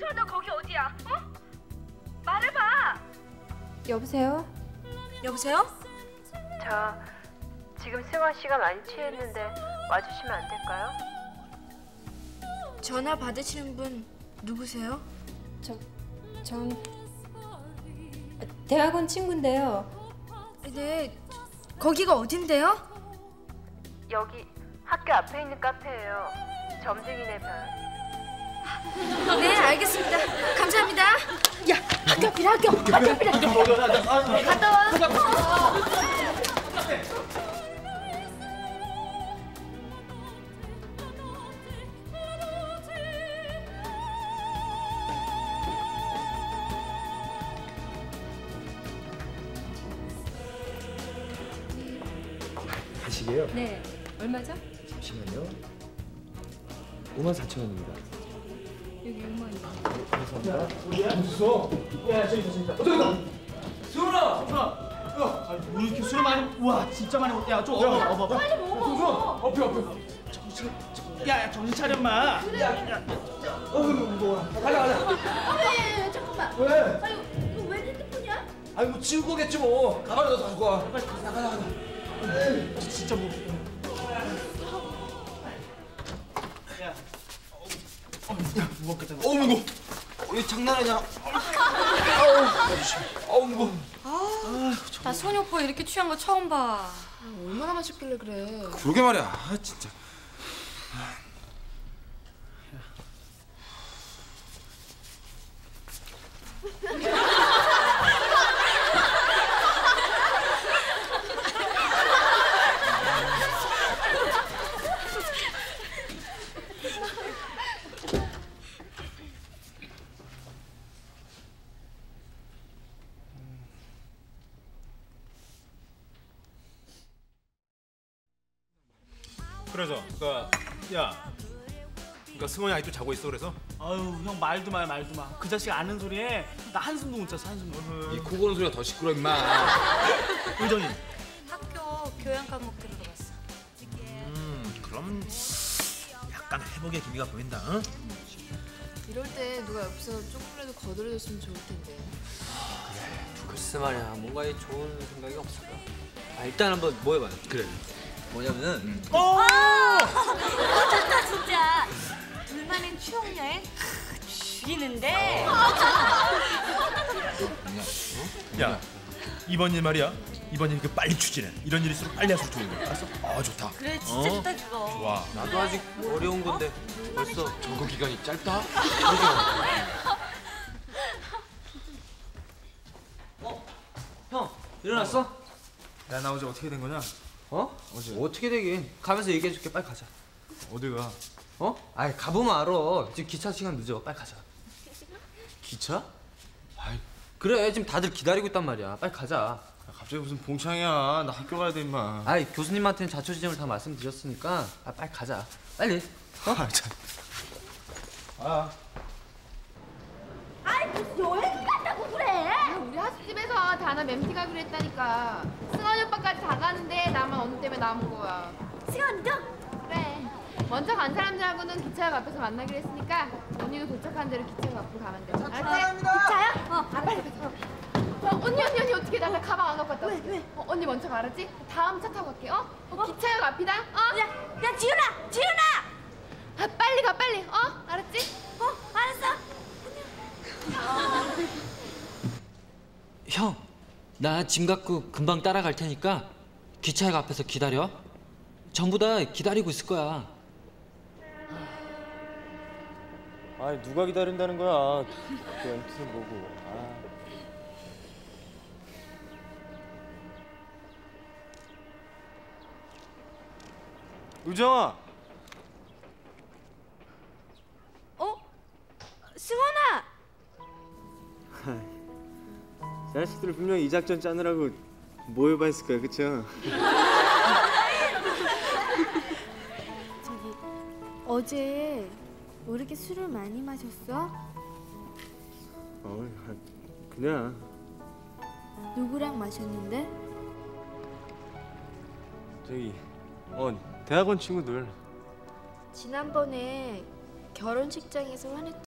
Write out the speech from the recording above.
너 거기 어디야? 어? 말해봐. 여보세요? 여보세요? 저 지금 승원 씨가 많이 취했는데 와주시면 안 될까요? 전화 받으시는 분 누구세요? 전 대학원 친구인데요. 네, 거기가 어딘데요? 여기 학교 앞에 있는 카페예요. 점쟁이네 별. 네, 알겠습니다. 감사합니다. 야, 학교 앞이라 학교 앞이라. 갔다 와. 가시게요? 네. 얼마죠? 잠시만요. 54,000원입니다. 여기 6만 원. 감사합니다. 야, 저기 있다. 저기 있다. 수훈아! 왜 이렇게 술을 많이 우와, 진짜 많이 먹. 야, 좀 봐봐. 빨리 먹어. 앞에. 야, 정신 차려 마. 그래. 야. 무거워. 가자. 왜? 잠깐만. 왜? 아유, 이거 왜 핸드폰이야? 아니 뭐 치우고 오겠지 뭐. 가방에 넣어서 갖고 와. 빨리 가자. 진짜 뭐. 야, 무겁겠다. 무거워. 이 장난하냐? 무거워. 나 소녀 오빠 이렇게 취한 거 처음 봐. 얼마나 마셨길래 그래? 그러게 말이야. 아, 진짜. 그래서 승원이 아직도 자고 있어 그래서? 아유, 형 말도 마. 그 자식 아는 소리에 나 한숨도 못 잤어. 이 코 고는 소리가 더 시끄러 임마. 의정이. 학교 교양 과목 들으러 갔어. 그럼 약간 회복의 기미가 보인다. 응? 이럴 때 누가 옆에서 조금이라도 거들어줬으면 좋을 텐데. 글쎄 말이야, 뭔가 좋은 생각이 없을까? 일단 한번 뭐 해봐요. 그래. 뭐냐면은 좋다 진짜. 둘만의 추억 여행 죽이는데. 야, 이번 일 말이야. 이번 일 빨리 추진해. 이런 일이 있으면 빨리 할수록 좋은 거야. 알았어? 좋다. 그래 진짜 좋다 그거. 좋아. 나도 아직 어려운 건데 벌써 점검 기간이 짧다? 형 일어났어? 야, 나 어제 어떻게 된 거냐? 어제 어떻게 되긴 가면서 얘기해줄게. 빨리 가자. 어디 가? 아이 가보면 알아. 지금 기차 시간 늦어. 빨리 가자. 기차? 그래 지금 다들 기다리고 있단 말이야. 빨리 가자. 야, 갑자기 무슨 봉창이야. 나 학교 가야 돼 임마. 아이 교수님한테는 자초지종을 다 말씀드렸으니까 빨리 가자. 빨리. 참. 아이, 무슨 여행 간다고 그래? 우리 하숙집에서 다나 맴티 가기로 했다니까. 승환이 오빠까지 다 가는데 나만 언니 때문에 남은 거야. 승환이도? 그래. 먼저 간 사람들하고는 기차역 앞에서 만나기로 했으니까 언니도 도착한 대로 기차역 앞으로 가면 돼. 알았지? 기차요? 빨리 가자. 언니 어떻게 나 가방 안 갖고 왔다. 왜? 언니 먼저 가, 알았지? 다음 차 타고 갈게. 기차역 앞이다. 야, 지윤아! 빨리 가, 빨리. 알았지? 알았어. 형, 나 짐 갖고 금방 따라갈 테니까 기차역 앞에서 기다려. 전부 다 기다리고 있을 거야. 아니 누가 기다린다는 거야? 그 MT는 뭐고? 의정아. 승원아. 자식들 분명히 이 작전 짜느라고 뭐 해봤을 거야, 그쵸? 어제 왜 이렇게 술을 많이 마셨어? 그냥 누구랑 마셨는데? 저기 대학원 친구들. 지난번에 결혼식장에서 화냈던